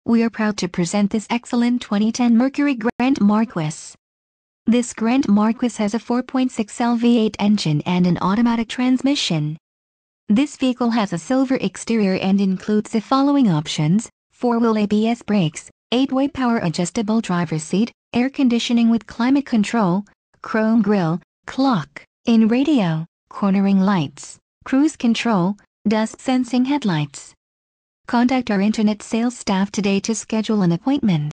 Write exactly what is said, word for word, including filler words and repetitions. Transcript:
We are proud to present this excellent twenty ten Mercury Grand Marquis. This Grand Marquis has a four point six liter V eight engine and an automatic transmission. This vehicle has a silver exterior and includes the following options: four-wheel A B S brakes, eight-way power adjustable driver's seat, air conditioning with climate control, chrome grille, clock, in radio, cornering lights, cruise control, dust sensing headlights. Contact our internet sales staff today to schedule an appointment.